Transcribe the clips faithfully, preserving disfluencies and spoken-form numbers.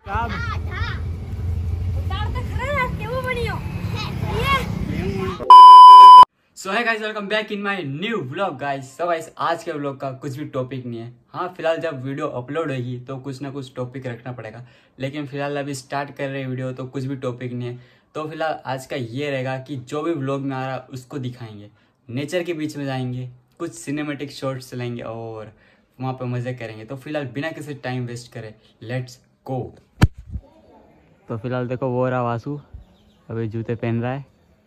सो है guys, welcome back in my new vlog guys. So guys, आज के vlog का कुछ भी टॉपिक नहीं है। हाँ, फिलहाल जब वीडियो अपलोड होगी तो कुछ ना कुछ टॉपिक रखना पड़ेगा, लेकिन फिलहाल अभी स्टार्ट कर रहे वीडियो तो कुछ भी टॉपिक नहीं है। तो फिलहाल आज का ये रहेगा कि जो भी व्लॉग में आ रहा उसको दिखाएंगे, नेचर के बीच में जाएंगे, कुछ सिनेमेटिक शॉट्स चलाएंगे और वहाँ पे मजे करेंगे। तो फिलहाल बिना किसी टाइम वेस्ट करे लेट्स गो। तो फिलहाल देखो वो रहा वासु, अभी जूते पहन रहा है।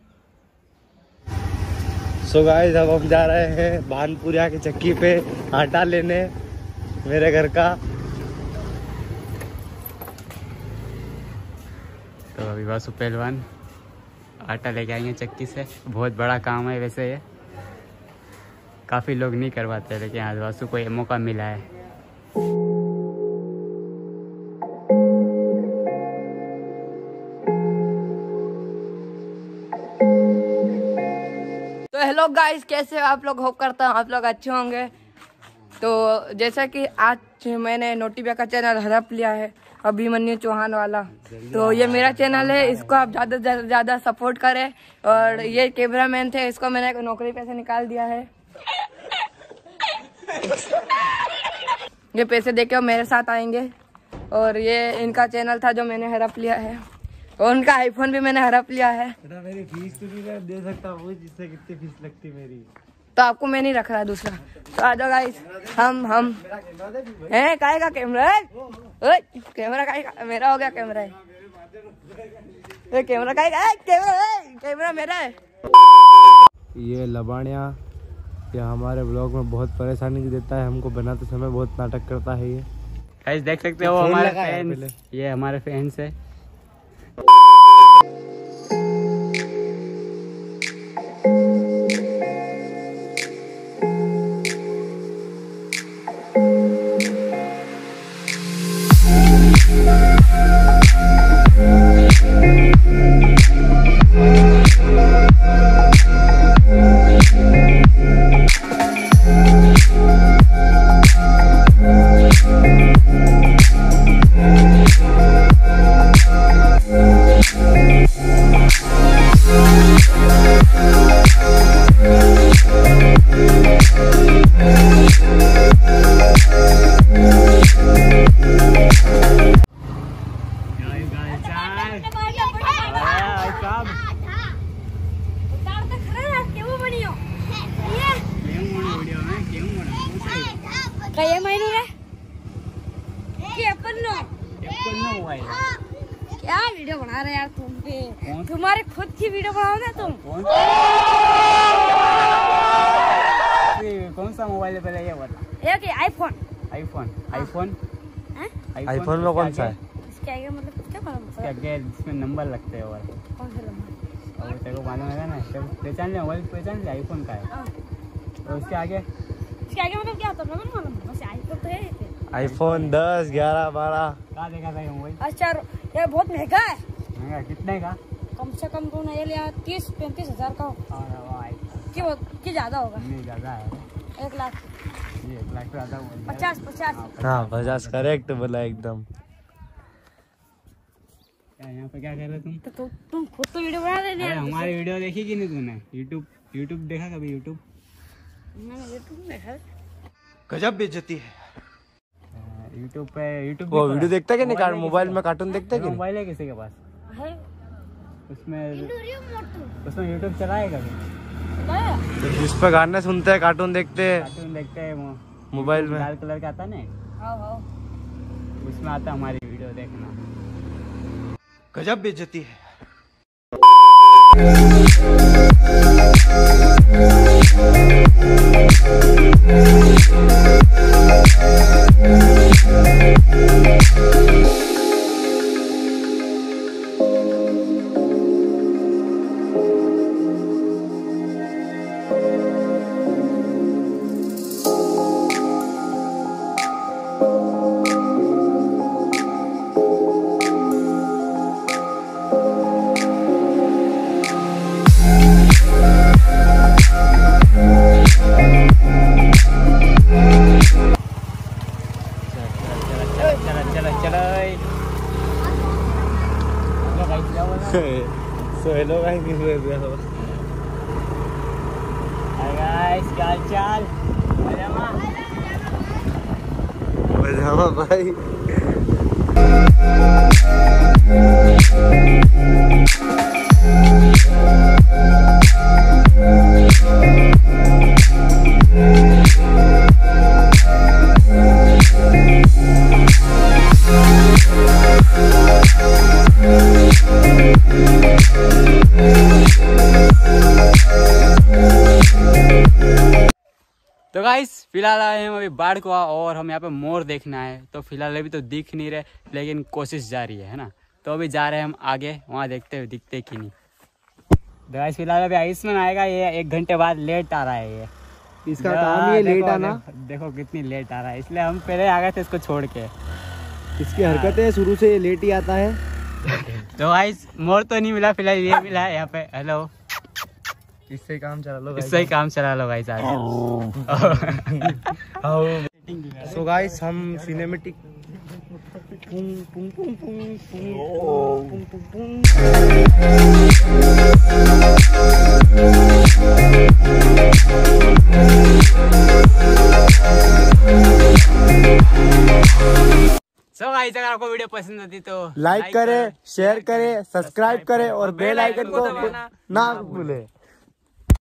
सो so गाइस, अब हम जा रहे हैं भानपुरिया की चक्की पे आटा लेने मेरे घर का। तो अभी वासु पहलवान आटा लेके आएंगे चक्की से। बहुत बड़ा काम है वैसे, ये काफ़ी लोग नहीं करवाते, लेकिन आज वासु को ये मौका मिला है। हेलो गाइस, कैसे हो आप लोग? होप करता हूँ आप लोग अच्छे होंगे। तो जैसा कि आज मैंने नोटिबिया का चैनल हड़प लिया है, अभिमन्यु चौहान वाला। तो ये मेरा चैनल है, इसको आप ज़्यादा से ज़्यादा सपोर्ट करें। और ये कैमरामैन थे, इसको मैंने नौकरी पे से निकाल दिया है। ये पैसे देके मेरे साथ आएंगे। और ये इनका चैनल था जो मैंने हड़प लिया है, और उनका आईफोन भी मैंने हड़प लिया है। मेरी फीस तो नहीं दे सकता वो, जिससे कितनी फीस लगती मेरी। तो आपको मैं नहीं रख रहा दूसरा। तो आ जाओ गाइस, हम हम हैं काहे का कैमरा है? ओए कैमरा काहे का? मेरा हो गया कैमरा है। ये कैमरा काहे का है? कैमरा है, कैमरा मेरा है। ये लबानिया ये हमारे ब्लॉग में बहुत परेशानी देता है, हमको बनाते समय बहुत नाटक करता है। ये गाइस देख सकते हो, हमारे फैंस, ये हमारे फैंस है। कई महीनों रे कि अपन नो क्या वीडियो बना रहे यार तुम पे? तुम्हारे खुद की वीडियो बनाओ ना तुम। कौन सा मोबाइल है पहले ये बता। ये क्या? आईफोन आईफोन आईफोन आईफोन में कौन सा है? इसके आगे मतलब क्या मालूम? क्या इसमें नंबर लगते हैं? और कौन सा नंबर? और तेरे को मालूम है ना, पहचान लिया मोबाइल, पहचान लिया आईफोन का है। तो उसके आगे इसके आगे मतलब क्या होता है नहीं मालूम, बस आईफोन तो है। आईफोन दस ग्यारह बारह। कहाँ देखा था ये मोबाइल? अच्छा, ये बहुत महंगा है। महंगा कितने का? कम से कम तो ये लिया तीस पैंतीस हजार का कि वो कि ज्यादा होगा? नहीं ज्यादा है, एक लाख। ये एक लाख ज्यादा बोल। पचास पचास हाँ पचास करेक्ट बोला एकदम। यहाँ पे क्या कर रहे तुम? तो तु, तुम खुद तो वीडियो बना रहे हैं। हमारी वीडियो देखी कि नहीं तूने? यूट्यूब यूट्यूब देखा कभी? यूट्यूब मैंने यूट्यूब देखा। गजब बेइज्जती है। यूट्यूब पे यूट्यूब वो वीडियो देखता है कि नहीं? मोबाइल में कार्टून देखता है कि मोबाइल है किसी के पास? है उसमें उसमें यूट्यूब चलाए कभी? तो जिस पे गाने सुनते हैं, कार्टून देखते हैं, कार्टून देखते हैं मोबाइल में। लाल कलर का आता ना, हाँ हाँ, उसमें आता हमारी वीडियो देखना। गजब बेइज्जती है। We'll be right back. क्या बोल रहा है? सो हेलो गाइस, किस वे पे हो? हाय गाइस, क्या हाल चाल? मजामा? मजामा भाई। तो गाइस फिलहाल आए हम अभी बाढ़ को और हम यहाँ पे मोर देखना है। तो फिलहाल अभी तो दिख नहीं रहे, लेकिन कोशिश जारी है है ना। तो अभी जा रहे हैं हम आगे, वहाँ देखते हुए दिखते कि नहीं। तो गाइस फिलहाल अभी आयुष्मान आएगा, ये एक घंटे बाद लेट आ रहा है। ये इसका काम ही है लेट आना। देखो, देखो कितनी लेट आ रहा है, इसलिए हम पहले आ गए थे इसको छोड़ के। इसकी हरकतें शुरू से लेट ही आता है। तो गाइस मोर तो नहीं मिला, फिलहाल ये मिला है यहाँ पे। हेलो, इससे काम चला लो, इससे ही काम चला लो गाइस आज। सो गाइस हम सिनेमेटिक सो गाइस अगर आपको वीडियो पसंद आती तो लाइक करें, शेयर करें, सब्सक्राइब करें और बेल आइकन को ना भूलें।